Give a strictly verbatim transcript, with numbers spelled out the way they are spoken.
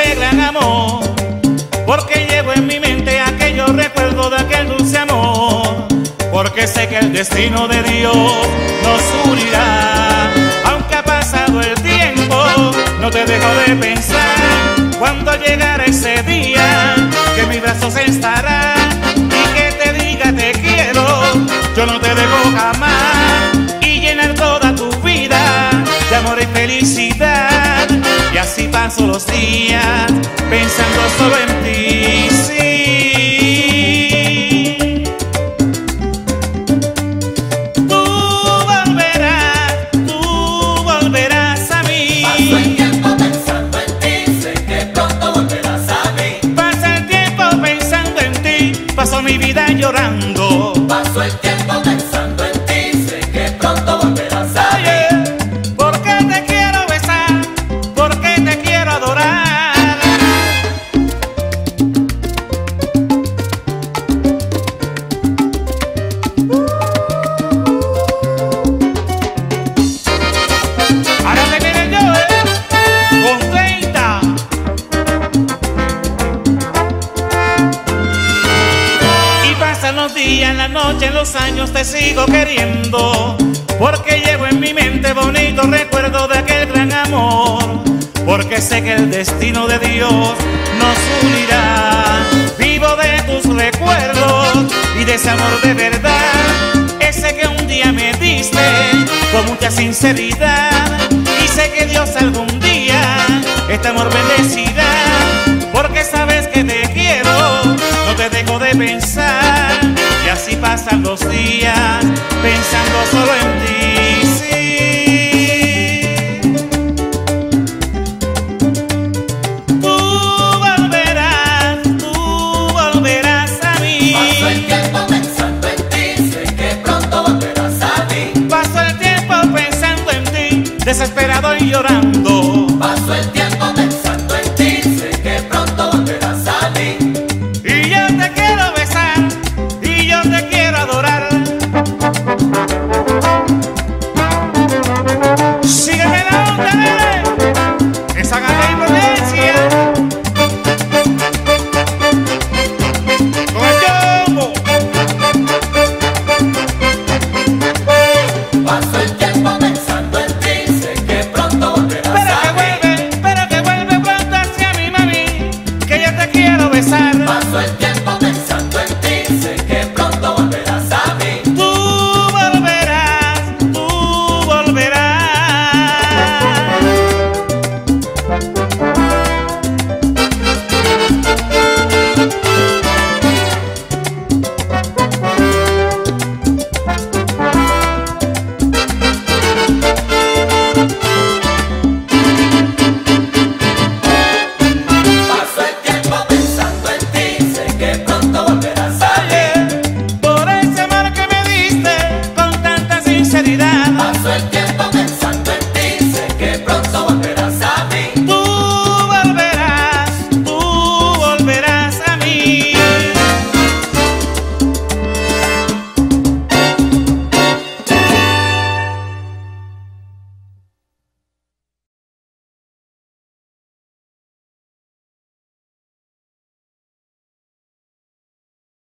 de gran amor, porque llevo en mi mente aquellos recuerdos de aquel dulce amor, porque sé que el destino de Dios nos unirá. Aunque ha pasado el tiempo, no te dejo de pensar, cuando llegará ese día, que en mis brazos estará, y que te diga te quiero, yo no te dejo jamás, y llenar toda tu vida de amor y felicidad. Y así paso los días pensando solo en ti, sí. Tú volverás, tú volverás a mí. Paso el tiempo pensando en ti, sé que pronto volverás a mí. Pasa el tiempo pensando en ti, paso mi vida llorando. Paso el tiempo pensando en ti, sé que pronto volverás a mí. Oye, porque te quiero besar, porque te quiero adorar. Ahora te viene yo, ¿eh? Con treinta. Y pasan los días, la noche, los años, te sigo queriendo, porque llevo en mi mente bonitos recuerdos de aquel gran amor, porque sé que el destino de Dios nos unirá. Vivo de tus recuerdos y de ese amor de verdad, ese que un día me diste con mucha sinceridad, y sé que Dios algún día este amor bendecirá, porque sabes que te quiero, no te dejo de pensar, y así pasan los días pensando solo en